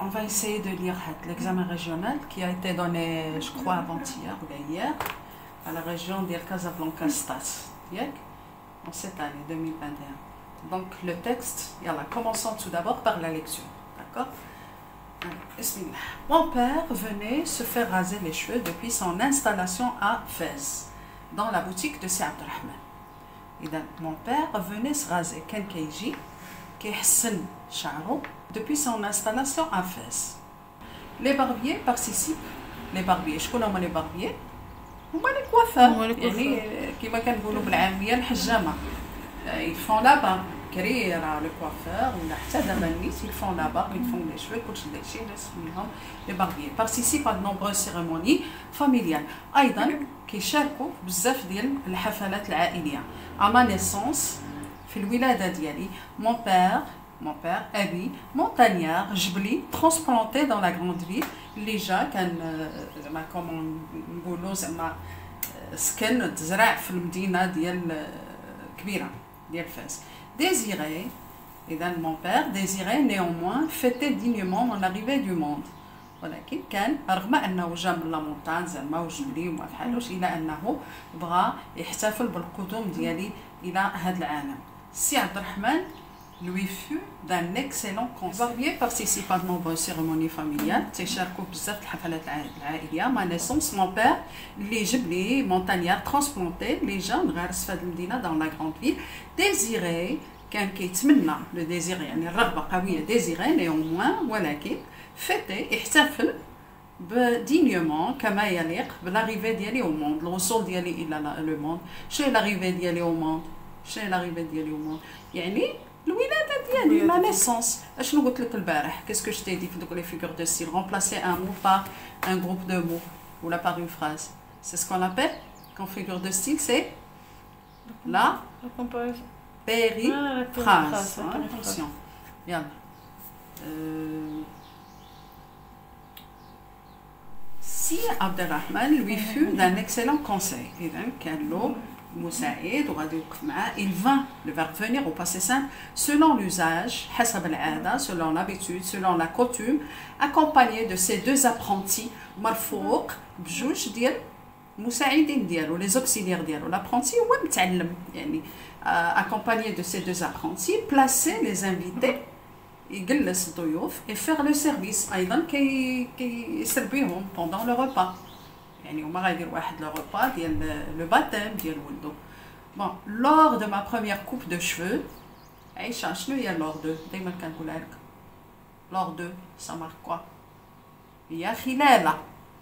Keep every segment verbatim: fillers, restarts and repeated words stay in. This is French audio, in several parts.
on va essayer de lire l'examen régional qui a été donné, je crois, avant-hier ou hier, à la région de Casablanca Stas, en cette année deux mille vingt et un. Donc le texte, yallah, commençons tout d'abord par la lecture, d'accord? Mon père venait se faire raser les cheveux depuis son installation à Fès, dans la boutique de Si Abdelrahman. Et donc, mon père venait se raser Ken Keiji, qui est Charo, depuis son installation à Fès. Les barbiers participent, les barbiers, je connais les barbiers, هما les coiffeurs, يعني كيما كنقولوا بالعامية الحجامة. Ils font là-bas. Le coiffeur ou la ils font là-bas, ils font les cheveux, les barbiers participent à de nombreuses cérémonies familiales. أيضا كيشاركوا بزاف ديال الحفلات العائلية. À ma naissance, في الولادة ديالي, mon père, mon père, أبي, montagnard, جبلي, transplanté dans la grande ville, اللي جا كان زعما كومون نقولوا زعما سكن تزرع في المدينة ديال كبيرة ديال فاس. Désiré, et dans mon père, désirait néanmoins fêter dignement mon arrivée du monde. ولكن كان رغم أنه جا من لا مونتان زعما وجبلي وما فحالوش إلا أنه بغى يحتفل بالقدوم ديالي إلى هذا العالم. Si Abdelrahman lui fut d'un excellent conseil. Les barbiers participent à de nombreuses cérémonies familiales. تيشاركوا بزاف الحفلات العائلية. Ma naissance, mon père, les جبلي montagnard transplanté, les gens غارس في هذه المدينة dans la grande ville, désiré كان كيتمنى le désir يعني الرغبة قوية désiré néanmoins ولكن fêter احتفل dignement كما يليق بالarrivée ديالي au monde, الوصول ديالي إلى le monde. شنو l'arrivée ديالي au monde؟ شنو l'arrivée ديالي au monde؟ يعني الولادة ديالي la naissance. اشنو قلت لك البارح؟ qu'est-ce que je t'ai dit في دوك les figures de style? Remplacer un mot par un groupe de mots ou là par une phrase. C'est ce qu'on appelle qu'en figure de style, c'est la périphrase. Attention. Bien. Euh, si Abdelrahman lui fut d'un excellent conseil, et donc Moussaïd, il vint, le verbe venir au passé simple, selon l'usage, selon l'habitude, selon la coutume, accompagné de ses deux apprentis, Marfouk, Bjouj, Diel, Moussaïdine, Diel, les auxiliaires Diel, l'apprenti, ou Mt'alem, accompagné de ces deux apprentis, placer les invités, et faire le service, qui serviront pendant le repas. يعني هما غايديروا واحد لو repas ديال le baptême ديال ولدو. Bon, lors de ma première coupe de cheveux, عيشة شنو هي lors de؟ دايما كنقولها لك. lors de, ça marque quoi؟ هي خلالة.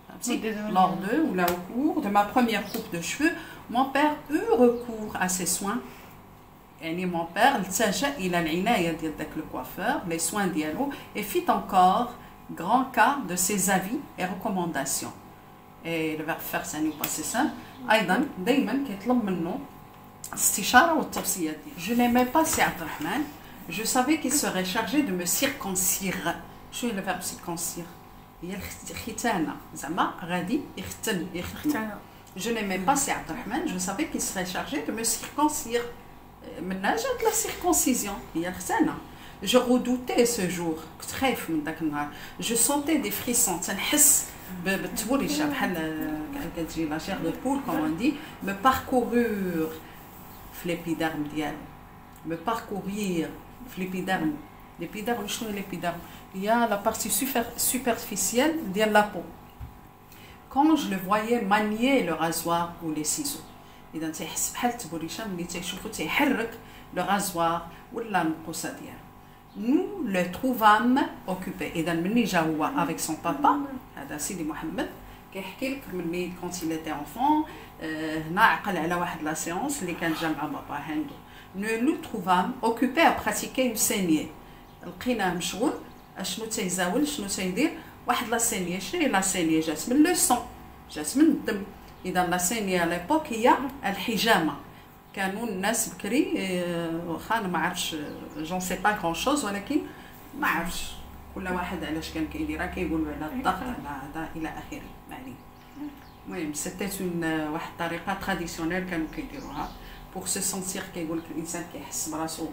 Lors de ou là au cours de ma première coupe de cheveux, mon père eut recours à ses soins. يعني mon père التجأ إلى العناية ديال داك le coiffeur, les soins ديالو, et fit encore grand cas de ses avis et recommandations. Et le verbe faire c'est un passé simple. أيضا دايما كيطلب منه استشارة والتوصية ديالو. Je n'aimais pas Si Abdelrahman. Je savais qu'il serait chargé de me circoncire. شنو هو le verbe circoncire؟ هي الختانة. زعما غادي يختن يختن. Je n'aimais pas Si Abdelrahman. Je savais qu'il serait chargé de me circoncire. منها جات la circoncision. هي الختانة. Je redoutais ce jour. كنت خايف من داك النهار. Je sentais des frissons. تنحس بالتبوريشه بحال كتجي لا شير دو بول كومون دي me parcourir في ليبيديرم ديالو me parcourir في ليبيديرم ليبيديرم شنو ليبيديرم هي لا بارتي superficielle ديال لا بو. quand je le voyais manier le rasoir ou les ciseaux اذا تيحس بحال التبوريشه ملي تيشوفو تيحرك لو rasoir ولا المقوسه ديالو. Nous le trouvâmes occupé. Et dans le جا هو avec son papa, هذا سيدي محمد كيحكي لك ملي quand il était enfant هنا عقل على واحد لا séance اللي كان جا مع بابا عنده. Nous le trouvâmes occupé à pratiquer une saignée. لقيناه مشغول اشنو تيزاول شنو تيدير واحد لا سينيي. شنو هي لا سينيي؟ جات من لو سون، جات من الدم. اذا لا سينيي على ليبوك هي الحجامه. كانوا الناس بكري واخا انا ما عرفتش جون سي با غران شوز ولكن ما عرفتش كل واحد علاش كان كيديرها كيقولوا على الضغط على هذا الى اخره. يعني المهم سيتي اون واحد الطريقه تراديسيونيل كانوا كيديروها بوغ سو سونتير كيقول لك الانسان كيحس براسو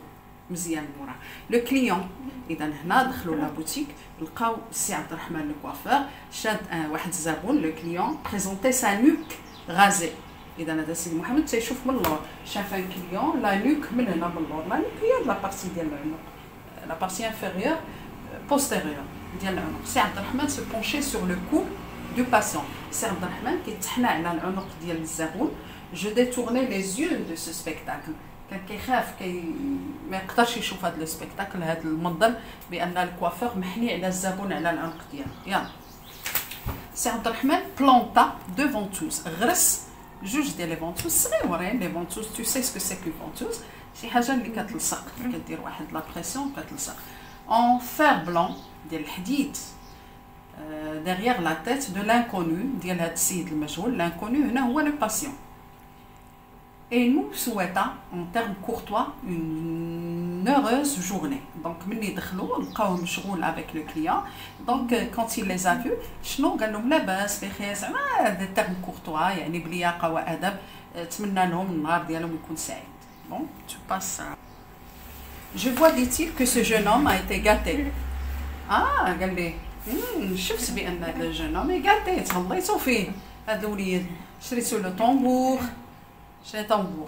مزيان مورا لو كليون. اذا هنا دخلوا لا بوتيك لقاو السي عبد الرحمن لو كوافور شاد واحد الزبون لو كليون بريزونتي سا نوك غازي. اذا هذا السيد محمد تيشوف من اللور شاف ان كليون لا نوك من هنا من اللور لا نوك هي لا بارتي ديال العنق لا بارتي انفيريور بوستيريور ديال العنق. سي عبد الرحمن سو بونشي سور لو كو دو باسيون. سي عبد الرحمن كيتحنى على العنق ديال الزبون. جو ديتورني لي زيو دو سو سبيكتاكل. كان كيخاف كي ما يقدرش يشوف هذا السبيكتاكل هذا المنظر بان الكوافور محني على الزبون على العنق ديالو. يلا سي عبد الرحمن بلونتا دو فونتوز غرس جوج ديال لي فونتوز صغيورين. لي فونتوز تو سي سكو سي كو فونتوز شي حاجه اللي كتلصق كدير واحد لا بريسيون كتلصق اون فير بلون ديال الحديد derrière la tête de l'inconnu ديال هذا السيد المجهول. l'inconnu هنا هو لو باسيون. Et nous souhaitons, en termes courtois, une heureuse journée. Donc, ملي دخلوا لقاوه مشغول avec le client. Donc, quand il les a vus, شنو قال لهم لاباس بخير زعما هذا terme courtois يعني بلياقه وادب. تمنى لهم النهار ديالهم يكون سعيد. Bon, tu passes. Je vois, dit-il, que ce jeune homme a été gâté. Ah, قال لي شفت بان هذا الجون هوم gâté تهليتو فيه. هذا الوليد شريتو له طونبور. شري طنبور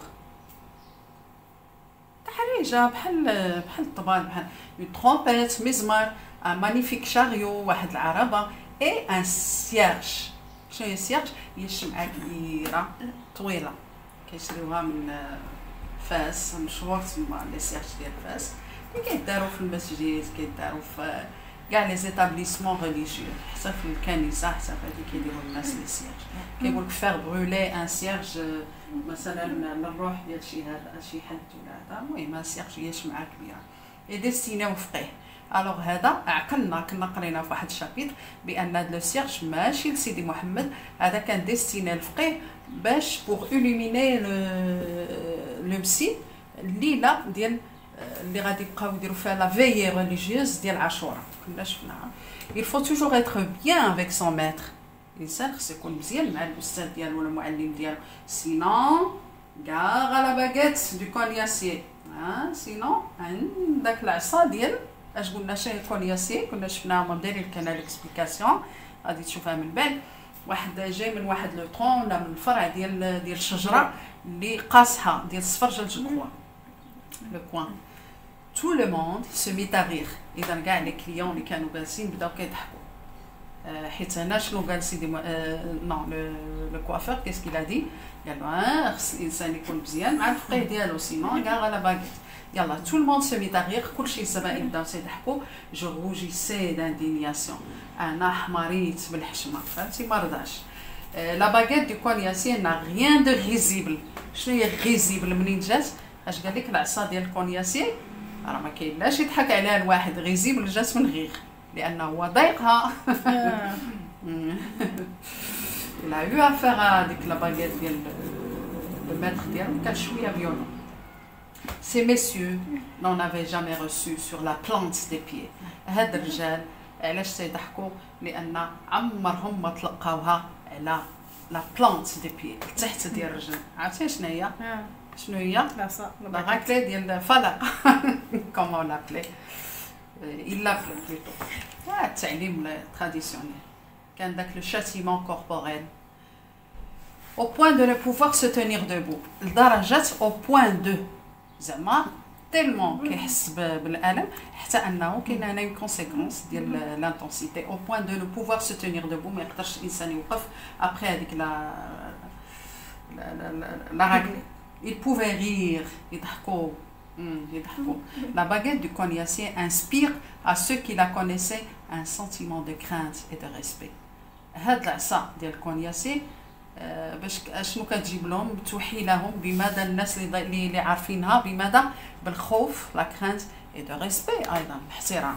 تحريجه بحال بحال الطبال بحال اون ترومبيت مزمار ان مانيفيك شاريو واحد العربه اي ان سيارج. شنو هي السيارج؟ هي الشمعه كبيره طويله كيشريوها من فاس مشهور تما لي سيارج ديال فاس اللي كيداروا في المسجد كيداروا في كاع لي زيتابليسمون ريليجيو حتى في الكنيسه حتى فهادي كيديروا الناس لي سيارج. كيقول لك فير برولي ان سيارج مثلا للروح ديال شي هذا شي حد ولا هذا. المهم السيارج هي شمعه كبيره اي ديستينيو فقيه. الوغ هذا عقلنا كنا قرينا في واحد الشابيتر بان هذا لو سيارج ماشي لسيدي محمد. هذا كان ديستيني الفقيه باش بوغ الوميني لو مسي الليله ديال اللي غادي يبقاو يديروا فيها لا فيي ريليجيوز ديال عاشوراء. كنا شفناها. il faut toujours être bien avec son maître. الانسان خصو يكون مزيان مع الاستاذ ديالو ولا المعلم ديالو. سينون كاع لا باغيت دو كونياسيي. ها سينون عندك العصا ديال اش قلنا شي كونياسيي كنا شفناها دايرين كان ليكسبليكاسيون غادي تشوفها من بعد. واحد جاي من واحد لو طون ولا من الفرع ديال ديال الشجره اللي قاصحه ديال الصفرجل جو لو كوان. tout le monde se mit à rire. اذا كاع لي كليون اللي كانوا جالسين بداو كيضحكوا. حيت هنا شنو قال سيدي نو لو كوافور كيس كيلا دي قال له اه خص الانسان يكون مزيان مع الفقيه ديالو سينون كاع غالا باغيت. يلا تو الموند سو ميت ا رير كلشي الزبائن بداو تيضحكوا. جو روجيسي داندينياسيون انا حماريت بالحشمه فهمتي ما رضاش. لا باغيت دو كونياسي نا ريان دو ريزيبل. شنو هي غيزيبل منين جات؟ اش قال لك العصا ديال الكونياسي راه ما كاينلاش يضحك عليها الواحد. غيزيبل جات من غيغ لانه هو ضايقها. il a eu affaire à ديك لا باغيت ديال لو ماتر ديالو كان شويه فيولون. Ces messieurs n'en avaient jamais reçu sur la plante des pieds. هاد الرجال علاش تيضحكوا؟ لان عمرهم ما تلقاوها على لا بلانت دي بي تحت ديال الرجل. عرفتي شنو هي؟ شنو هي؟ لا راكلي ديال الفلق كومون لابلي il l'appelait plutôt. Ouais, التعليم traditionnel. كان داك le châtiment corporel. Au point de ne pouvoir se tenir debout. لدرجة au point de زعما tellement كيحس بالألم حتى أنه كاين هنا une conséquence ديال l'intensité. Au point de ne pouvoir se tenir debout ما يقدرش الإنسان يوقف après هذيك لا لا راكلي. Il pouvait rire يضحكوا. La baguette du cognacier inspire à ceux qui la connaissaient un sentiment de crainte et de respect. هاد العصا ديال الكونياسي باش شنو كتجيب لهم؟ توحي لهم بمدى الناس اللي اللي عارفينها بمدى بالخوف لا كرانت اي دو ريسبي ايضا الاحترام.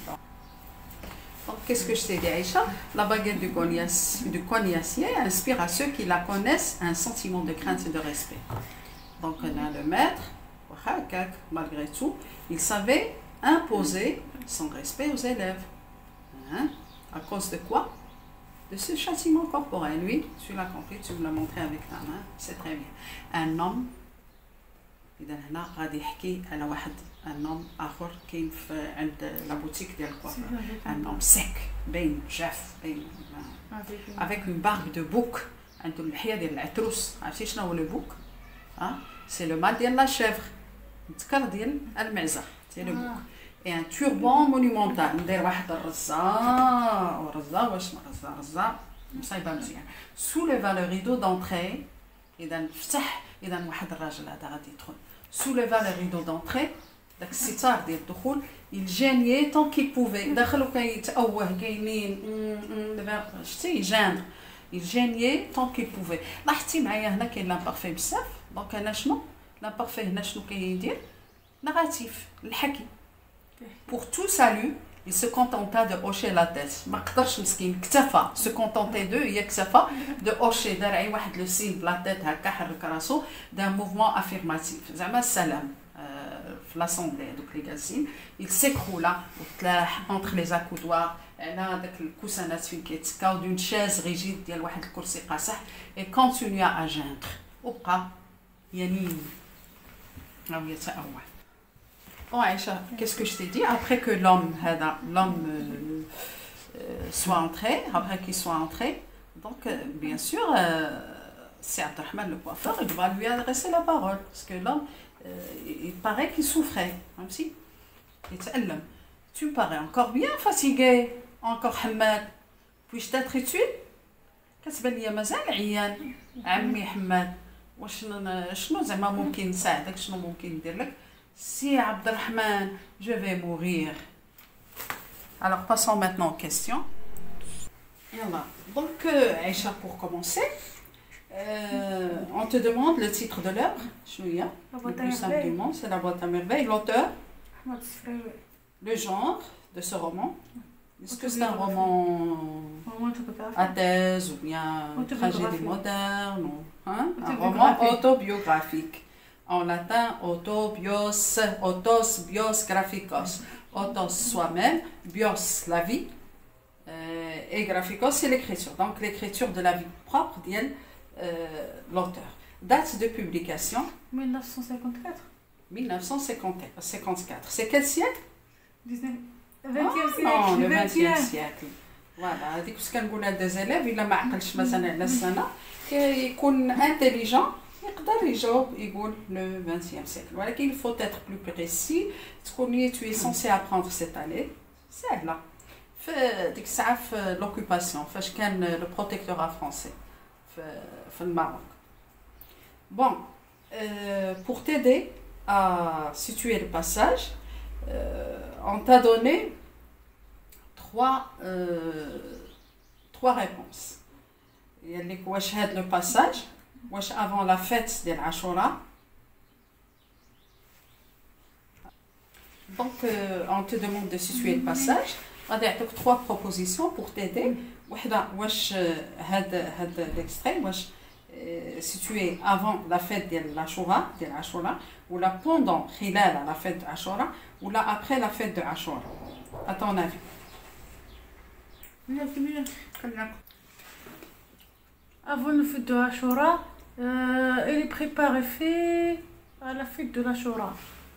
Donc qu'est-ce que je t'ai dit Aïcha? La baguette du cognacier du cognacier inspire à ceux qui la connaissent un sentiment de crainte et de respect. Donc on a le maître malgré tout, il savait imposer son respect aux élèves. Hein? À cause de quoi? De ce châtiment corporel. Oui, tu l'as compris, tu me l'as montré avec ta main, c'est très bien. Un homme اذا هنا غادي يحكي على واحد ان نوم اخر كاين في عند لا بوتيك ديال الكوافير ان نوم سيك باين جاف باين افيك اون بارب دو بوك عنده اللحيه ديال العتروس. عرفتي شنو هو لو بوك؟ ها سي لو مال ديال لا شيفر الذكر ديال المعزه سي لو بوك اي ان توربون مونيمونتال ندير واحد الرزه ورزه واش رزه رزه مصايبه مزيان سو لي فالو ريدو دونتري. اذا فتح اذا واحد الراجل هذا غادي يدخل سو لي فالو ريدو دونتري داك الستار ديال الدخول الجانيي طون كي بوفي داخل وكيتأوه كاينين دابا شتي جاندر الجانيي طون كي بوفي. لاحظتي معايا هنا كاين لامبارفي بزاف دونك انا شنو لامبارفي هنا شنو كيدير نغاتيف الحكي pour tout salut il se contenta de hocher la tête. ما قدرش مسكين اكتفى se contenter de هي اكتفى de hocher دار عي واحد لو سين بلا تيت هكا حرك راسو دان موفمون افيرماتيف زعما السلام في لاسومبلي دوك لي جالسين il s'écroula وتلاح entre les accoudoirs على داك الكوسانات فين كيتسكاو دون شاز ريجيد ديال واحد الكرسي قاصح et continua à geindre وبقى ينين او يتأوه. Bon Aïcha, qu'est-ce que je t'ai dit? Après que l'homme l'homme euh, euh, soit entré, après qu'il soit entré, donc euh, bien sûr, euh, c'est Abdelrahman le coiffeur, il va lui adresser la parole. Parce que l'homme, euh, il paraît qu'il souffrait, même si il t'aime. Tu me parais encore bien fatigué, encore Hamad. Puis-je t'être utile? كتبان لي مازال عيان عمي حماد واش شنو زعما ممكن نساعدك شنو ممكن ندير لك Si Abdelrahman, je vais mourir. Alors passons maintenant aux questions. Voilà. Donc euh, Aïcha, pour commencer, euh, on te demande le titre de l'œuvre. Le plus simple du monde, c'est La boîte à merveille. L'auteur, le genre de ce roman. Est-ce que c'est un roman à thèse ou bien tragédie moderne ou, hein? Un roman autobiographique. En latin, autobios, autos, bios, graphikos. Autos, soi-même, bios, la vie, euh, et graphikos, c'est l'écriture. Donc, l'écriture de la vie propre de euh, l'auteur. Date de publication mille neuf cent cinquante-quatre. mille neuf cent cinquante-quatre. C'est quel siècle? vingtième siècle. Non, le vingtième siècle. Voilà. هذيك واش كنقولها des élèves إلا ما عقلش مثلا على السنة يكون intelligent. يقدر يجاوب يقول le vingtième siècle. ولكن il faut être plus précis. تكوني tu es censé apprendre cette année. سهلة. في ديك الساعة في l'occupation فاش كان le protectorat français في في الماروك. Bon, euh, pour t'aider à situer le passage, euh, on t'a donné trois euh, trois réponses. Il y a les واش هاد le passage واش avant la fête ديال عاشوراء. Donc euh, on te demande de situer le passage. غادي يعطيك trois propositions pour t'aider. وحده واش هاد هاد l'extrait واش situé avant la fête ديال عاشوراء ديال عاشوراء ولا pendant خلال la fête de عاشوراء ولا après la fête de عاشوراء. À ton avis. Avant le fête de Ashura, euh, il est préparé fait à la fête de l'Ashura.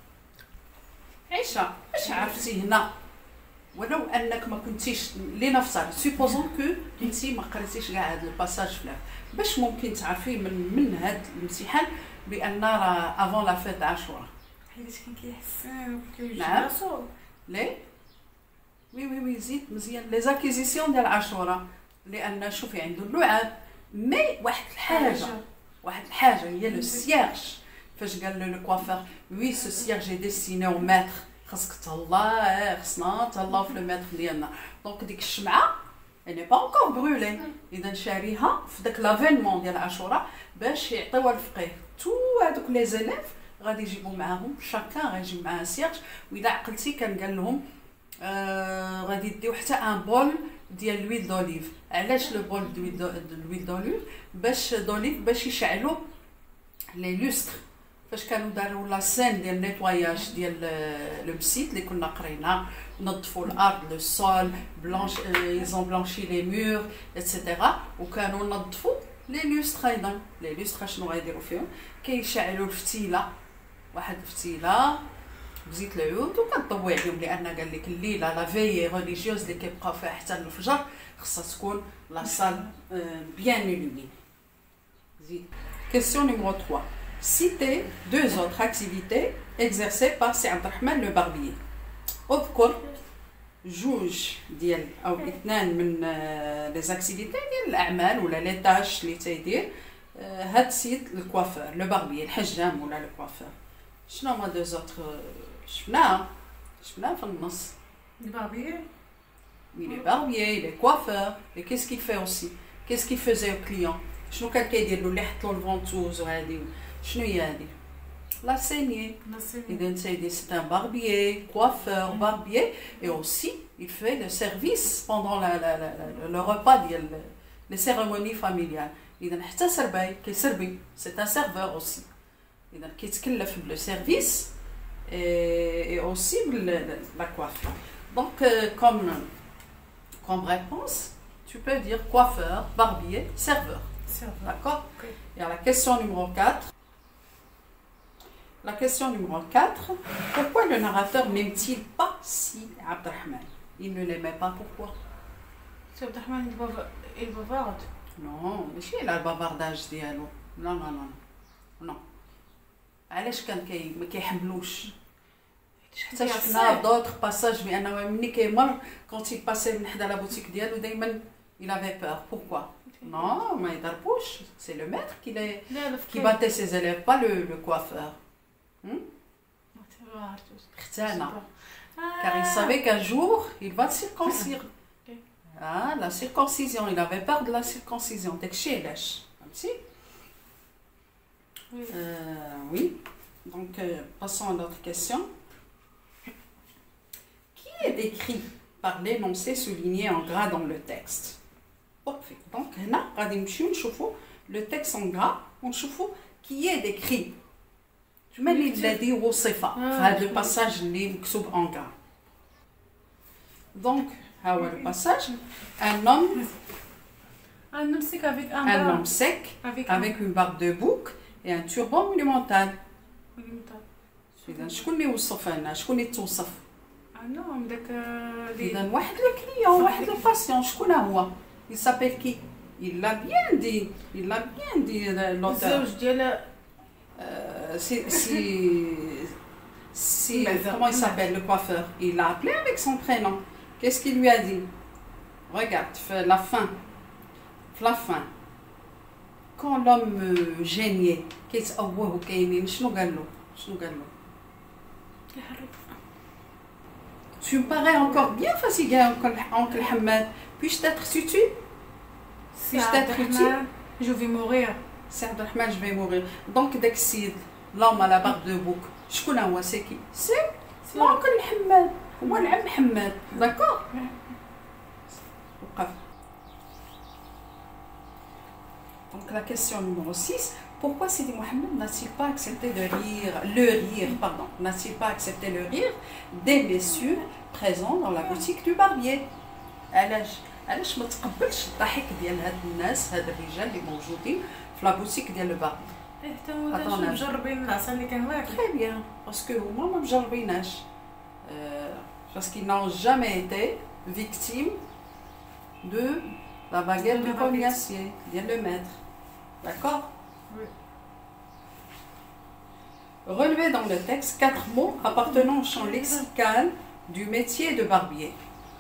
عيشة اش عرفتي هنا ولو انك ما كنتيش لنفترض سيبوزون كو كنتي ما قريتيش كاع هذا الباساج فلاش باش ممكن تعرفي من من هذا الامتحان بان راه افون لا فيت عاشوراء حيت كان كيحسن نعم لي وي وي وي زيد مزيان لي زاكيزيسيون ديال عاشوراء لان شوفي عنده اللعاب مي واحد الحاجه واحد الحاجه هي لو سيرج فاش قال له لو كوافور وي سو سيرج اي ديستيني او ماتر خاصك تهلا خصنا تهلاو في لو ماتر ديالنا دونك ديك الشمعه اني با انكور برولي اذا شاريها في داك لافينمون ديال عاشوراء باش يعطيوها الفقيه تو هذوك لي زيليف غادي يجيبوا معاهم شاكان غيجيب معاه سيرج واذا عقلتي كان قال لهم آه غادي يديو حتى ان بول ديال لويل دوليف علاش لو بول ديال لويل دوليف باش دوليف باش يشعلوا لي لوستر فاش كانوا داروا لا سين ديال نيتواياج ديال لو بسيت اللي كنا قرينا نظفوا الارض لو سول بلانش ايزون بلانشي لي مور ايتترا وكانوا نظفوا لي لوستر ايضا لي لوستر شنو غيديروا فيهم كيشعلوا الفتيله واحد الفتيله بزيت العود وكتضوي عليهم لان قال لك الليله لا في ريليجيوز اللي كيبقاو فيها حتى الفجر خصها تكون لا سال بيان لوميني. زيد. Question numéro trois. Citez deux autres activités exercées par سي عبد الرحمن لو باربيي. اذكر جوج ديال او اثنان من لي زاكتيفيتي ديال الاعمال ولا لي تاش اللي تيدير هاد السيد الكوافور لو باربيي الحجام ولا لو كوافور. شنو هما دو زوتر شفناها شفناها في النص. Le barbier. Il est barbier, il est coiffeur. Et qu'est-ce qu'il fait aussi? Qu'est-ce qu'il faisait aux clients? شنو كان كيدير له اللي حط له الفونتوز وهادي شنو هي هادي؟ لا سيني. إذا سيدي c'est un barbier, coiffeur, barbier et aussi il fait le service pendant la, la, la, la, le repas ديال les cérémonies familiales. إذا حتى سرباي كيسربي c'est un serveur aussi. إذا كيتكلف بلو سيرفيس et, et aussi la coiffure. Donc euh, comme comme réponse, tu peux dire coiffeur, barbier, serveur. Serveur. D'accord? Okay. Et à la question numéro quatre. La question numéro quatre. Pourquoi le narrateur n'aime-t-il pas si Abdelrahman? Il ne l'aimait pas, pourquoi? Si Abdelrahman il bavarde. Non, mais il a le bavardage dialo. Non, non, non. Non. علاش كان كي ما كيحملوش حتى شفنا d'autres passages بانه ملي كيمر quand il passait من حدا لا بوتيك ديالو دائما il avait peur. Pourquoi? Non, ما يضربوش. C'est le maître qui les qui battait ses élèves, pas le le coiffeur. اختانا. Car il savait qu'un jour il va circoncire. Ah, la circoncision, il avait peur de la circoncision. داكشي علاش فهمتي؟ Oui. Euh, oui. Donc, euh, passons à notre question. Qui est décrit par l'énoncé souligné en gras dans le texte? Parfait. Donc, هنا غادي نمشيو نشوفوا le texte en gras ونشوفوا qui est décrit. من الذي وصف في هذا الباساج اللي مكتوب en gras. Donc, ها هو le passage. Un homme, Un homme sec avec un un barbe. homme sec Avec, avec une barbe de bouc et un turban monumental. un... إذا شكون اللي وصف هنا؟ شكون اللي توصف؟ Un homme داك اللي إذا واحد لو كليون واحد لو باسيون شكون هو؟ Il s'appelle qui? Il l'a bien dit. Il l'a bien dit l'auteur. الزوج ديال Euh, si si si comment il s'appelle le coiffeur? Il l'a appelé avec son prénom. Qu'est-ce qu'il lui a dit? Regarde, fais la fin. La fin. Quand l'homme gênait, كيتأوه وكاينين شنو قال له؟ شنو قال له؟ Tu me parais encore bien fatigué, oncle Hamad. Puis-je t'être utile? Puis-je t'être utile? Je vais mourir. C'est Abdelrahman, je vais mourir. Donc, dès que l'homme à la barbe de bouc, شكون هو c'est qui? C'est oncle Hamad. هو العم حماد. D'accord? وقف. Donc la question numéro six, pourquoi Sidi Mohamed n'a-t-il pas accepté de rire, le rire, pardon, n'a-t-il pas accepté le rire des messieurs présents dans la boutique du barbier? علاش علاش ما تقبلش الضحك ديال هاد الناس هاد الرجال اللي موجودين في لا بوتيك ديال الباربي؟ إيه حتى هو مجربين العسل اللي كان واكل. Très bien, parce que هما ما مجربيناش. Parce qu'ils n'ont jamais été victimes de la baguette du cognacier, vient le maître. D'accord? Oui. Relevez dans le texte quatre mots appartenant au champ lexical du métier de barbier.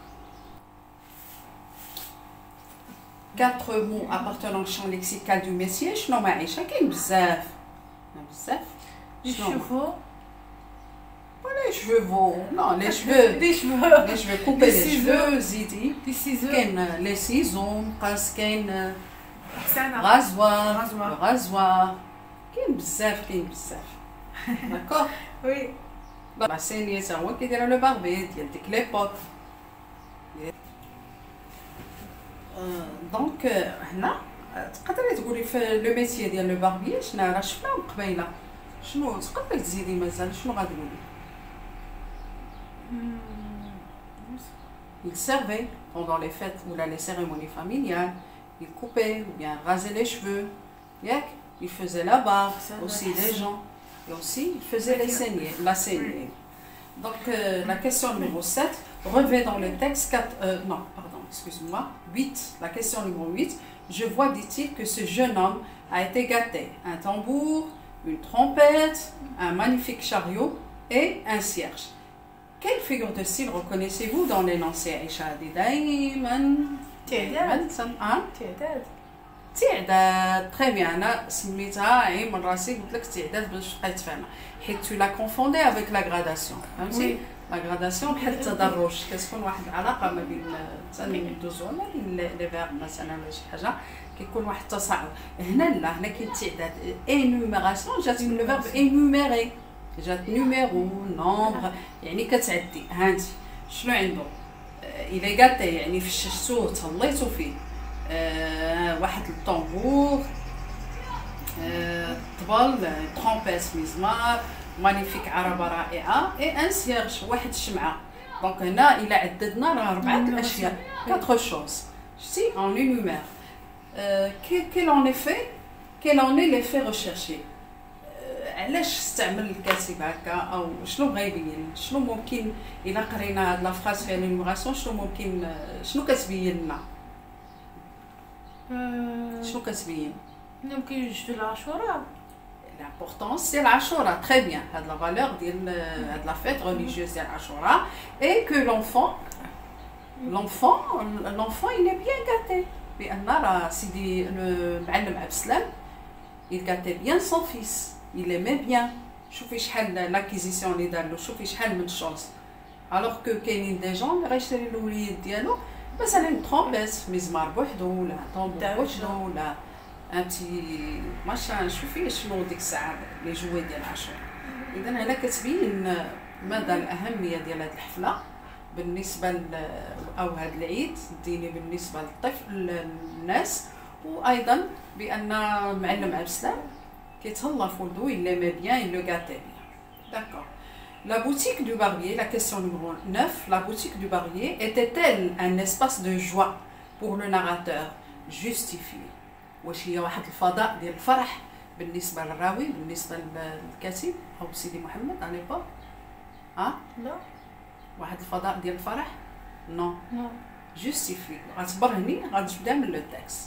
Quatre mots appartenant au champ lexical du métier. شنو معيشة كاين بزاف. بزاف. Les chevaux. Pas les cheveux. Non, les cheveux. Les cheveux. Les cheveux. Couper les, les cheveux. Zidi. Les ciseaux. Les ciseaux. Parce qu'il y a un rasoir. rasoir. Le rasoir. كاين بزاف كاين بزاف. D'accord? Oui. La saignée, c'est moi qui dirais le barbier, il y a des l'époque. Donc, هنا تقدري تقولي في لو ميتيي ديال لو باربيي شنو راه شفناه قبيله. شنو تقدري تزيدي مازال شنو غتقولي؟ Il servait pendant les fêtes ou là, les cérémonies familiales, il coupait ou bien rasait les cheveux, il faisait la barbe aussi des gens. Et aussi, il faisait les saignées, la saignée. Donc, euh, la question numéro sept, relevez dans le texte quatre, euh, non, pardon, excuse-moi, huit, la question numéro huit. Je vois, dit-il, que ce jeune homme a été gâté. Un tambour, une trompette, un magnifique chariot et un cierge. Quelle figure de style reconnaissez-vous dans l'énoncé Aïcha دائما تعداد ها تعداد تعداد très bien انا سميتها عين من راسي قلت لك تعداد باش تبقاي تفهمها حيت tu l'as confondé avec la gradation فهمتي la gradation بحال التدرج كتكون واحد العلاقه ما بين التندوز وما بين لي فيرب مثلا ولا شي حاجه كيكون واحد التصاعد هنا لا هنا كاين التعداد انوميراسيون جات من لو فيرب انوميري جات نيميرو نومبر يعني كتعدي هانتي شنو عنده الى غاتي يعني فششتوه تهليتو فيه آه واحد الطنبور آه طبل ترومبيت مزمار مانيفيك عربه رائعه اي ان سيرج واحد الشمعه دونك هنا الى عددنا راه اربعه الاشياء كاتر شوز شتي اون نيمير كيل اون ايفي كيل اون اي ليفي ريشيرشي علاش استعمل الكاتب هكا او شنو بغا يبين شنو ممكن الا قرينا هاد لافراز فيها لينوميراسيون شنو ممكن شنو كتبين لنا شنو كتبين ممكن يوجدوا العاشوراء l'importance c'est l'Ashura très bien هاد لا فالور ديال هاد لا فيت religieuse ديال العاشوراء et que l'enfant l'enfant l'enfant il est bien gâté بان راه سيدي المعلم عبد السلام il gâtait bien son fils il aimait bien شوفي شحال لاكيزيسيون اللي دار له شوفي شحال من شونس الوغ كو كاينين دي جون اللي غيشري الوليد ديالو مثلا ترومبيت مزمار بوحدو ولا طومبو بوحدو ولا ان بتي ماشان شوفي شنو ديك الساعه لي جوي ديال العاشور اذا هنا كتبين مدى الاهميه ديال هذه الحفله بالنسبه ل او هذا العيد الديني بالنسبه للطفل للناس وايضا بان معلم عبد السلام كيتهلا في ولدو il l'aimait bien il le gâtait bien d'accord la boutique du barbier la question numéro neuf la boutique du barbier était-elle un espace de joie pour le narrateur justifié واش هي واحد الفضاء ديال الفرح بالنسبه للراوي بالنسبه للكاتب او سيدي محمد على ليبوك ها لا واحد الفضاء ديال الفرح نو نو جوستيفي غتبر هني غتبدا من لو تكست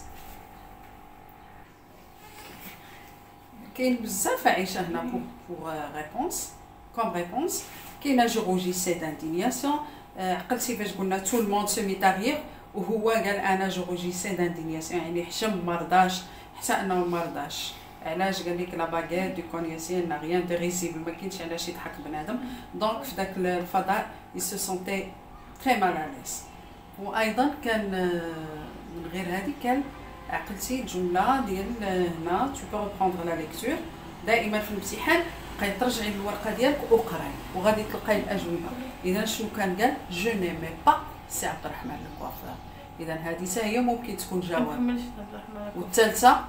كاين بزاف عايشه هنا بور بور ريبونس كوم ريبونس كاينه جو روجيسي داندينياسيون عقلتي فاش قلنا تو الموند سيمي تارير وهو قال انا جو روجيسي داندينياسيون يعني حشم مرضاش حتى انه مرضاش علاش قال لك لا باغيت دو كونيسيون نا ريان دو ريزيبل ما كاينش علاش يضحك بنادم دونك في داك الفضاء il se sentait très mal à l'aise وايضا كان من غير هذه كان عقلتي الجمله ديال هنا tu peux reprendre la lecture دائما في الامتحان بقاي ترجعي للورقه ديالك وقراي وغادي تلقاي الاجوبه اذا شنو كان قال جو نيمي با سي عبد الرحمن الكوافير اذا هذه حتى هي ممكن تكون جواب والثالثه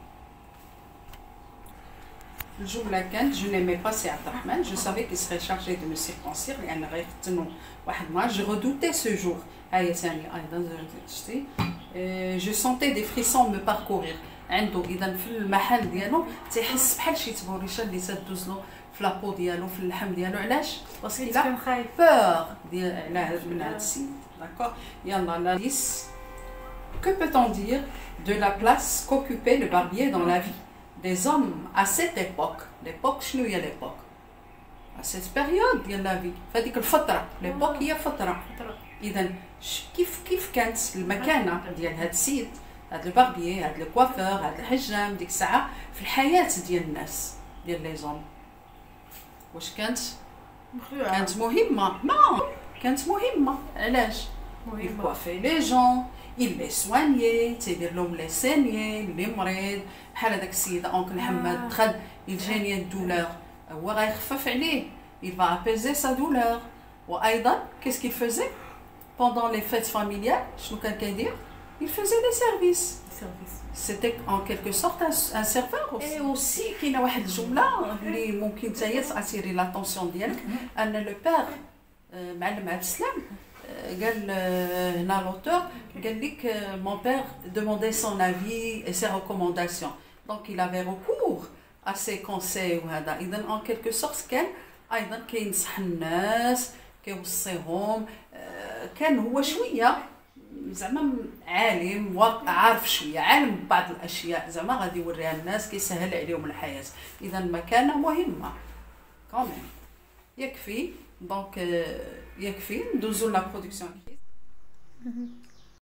الجمله كانت جو نيمي با سي عبد الرحمن جو سافي كي سري شارجي دو مو سيركونسير لان غيفتنوا واحد النهار جو رودوتي سو جور ها هي ثاني ايضا شتي جو سونتي دي فريسون مو باركورير عنده اذا في المحل ديالو تيحس بحال شي تبوريشه اللي تدوز له في لابو ديالو في اللحم ديالو علاش باسكو كان خايف بور ديال على من هذا السيد داكور يلا لا dix que peut-on dire de la place qu'occupait le barbier dans la vie des hommes à cette époque l'époque شنو هي l'époque à cette période ديال la vie فهاديك الفتره l'époque هي فتره اذا كيف كيف كانت المكانه ديال هذا السيد هذا الباربيي هذا الكوافور هذا الحجام ديك الساعه في الحياه ديال الناس ديال لي زوم واش كانت كانت مهمه نو كانت مهمه علاش يكوافي لي جون il les soignait تيدير لهم لي سينيي اللي مريض بحال هذاك السيد اونكل محمد دخل الجانيه الدولار هو غيخفف عليه il va apaiser sa douleur وايضا qu'est-ce qu'il faisait pendant les fêtes familiales شنو كان كيدير il faisait des services c'était en quelque sorte un, un serveur aussi. Et aussi كاينه واحد الجمله اللي ممكن حتى هي تاثيري لاتونسيون ديالك ان لو بير معلم عبد السلام قال هنا لوتور قال لك mon père demandait son avis et ses recommandations donc il avait recours اسي كونساي وهذا. اذا ان كيلكو سورت كان ايضا كينصح الناس كيوصيهم، كان هو شويه زعما عالم عارف شويه عالم ببعض الاشياء زعما غادي يوريها الناس كيسهل عليهم الحياه. اذا مكانه مهمه كمان. يكفي دونك يكفي ندوزو لا برودكسيون.